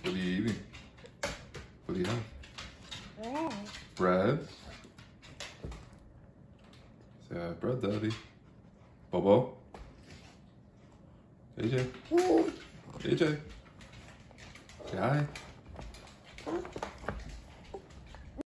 What are you eating? What do you have? Bread. Bread? Say, I have bread, Daddy. Bobo? AJ? AJ? Say hi.